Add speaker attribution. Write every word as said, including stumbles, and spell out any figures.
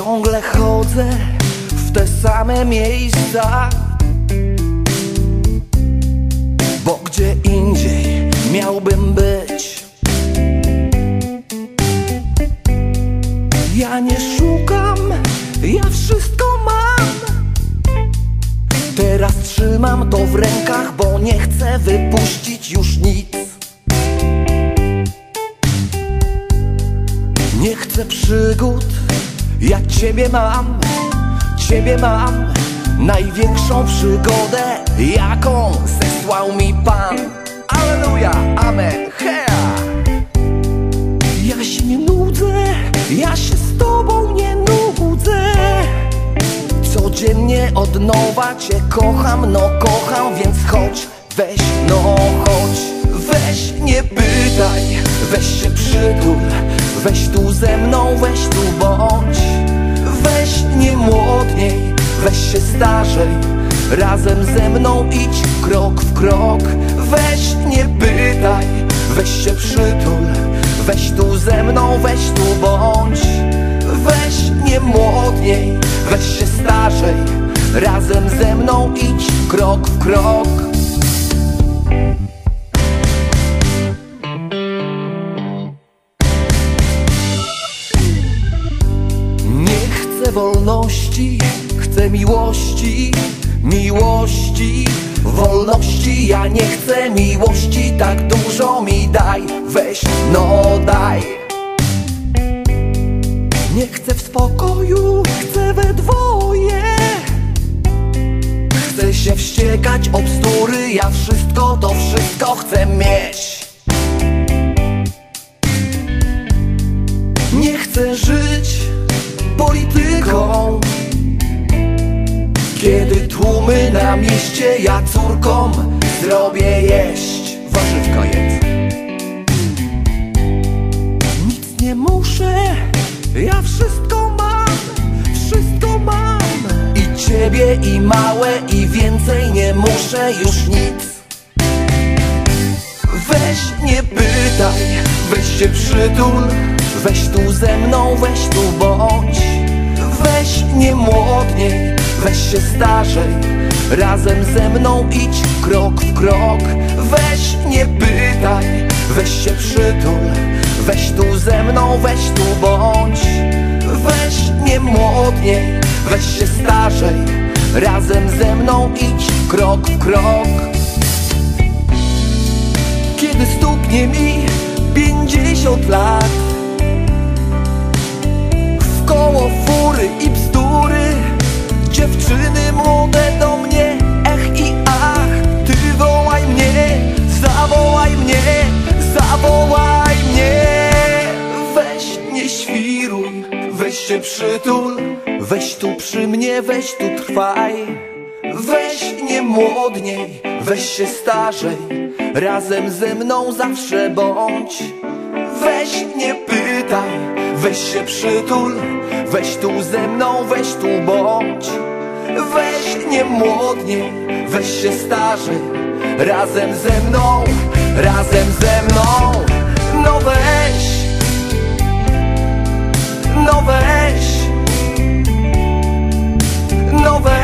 Speaker 1: Ciągle chodzę w te same miejsca, bo gdzie indziej miałbym być. Ja nie szukam, ja wszystko mam. Teraz trzymam to w rękach, bo nie chcę wypuścić już nic. Nie chcę przygód, ja Ciebie mam, Ciebie mam. Największą przygodę, jaką zesłał mi Pan. Alleluja, amen, hea. Ja się nie nudzę, ja się z Tobą nie nudzę. Codziennie od nowa Cię kocham, no kocham, więc chodź, weź, no chodź. Weź, nie pytaj, weź się przytul, weź tu ze mną, weź tu bądź. Weź, nie młodniej, weź się starzej, razem ze mną idź krok w krok. Weź, nie pytaj, weź się przytul, weź tu ze mną, weź tu bądź. Weź, nie młodniej, weź się starzej, razem ze mną idź krok w krok. Nie chcę wolności, chcę miłości, miłości, wolności. Ja nie chcę miłości, tak dużo mi daj, weź, no daj. Nie chcę w spokoju, chcę we dwoje. Chcę się wściekać o bzdury, ja wszystko, to wszystko chcę mieć. Nie chcę żyć polityką, kiedy tłumy na mieście, ja córkom zrobię jeść. Warzywka jedz. Nic nie muszę, ja wszystko mam, wszystko mam. I Ciebie, i małe, i więcej nie muszę już nic. Weź, nie pytaj, weź się przytul, weź tu ze mną, weź tu bądź. Weź, nie młodniej, weź się starzej, razem ze mną idź krok w krok. Weź, nie pytaj, weź się przytul, weź tu ze mną, weź tu bądź. Weź, nie młodniej, weź się starzej, razem ze mną idź krok w krok. Kiedy stuknie mi pięćdziesiąt lat, wkoło fury i bzdury, dziewczyny młode do mnie, ech i ach. Ty wołaj mnie, zawołaj mnie, zawołaj mnie. Weź, nie świruj, weź się przytul, weź tu przy mnie, weź tu trwaj. Weź, nie młodniej, weź się starzej, razem ze mną zawsze bądź. Weź, nie pytaj, weź się przytul, weź tu ze mną, weź tu bądź. Weź, nie młodniej, weź się starzej, razem ze mną, razem ze mną. No weź, no weź, no weź.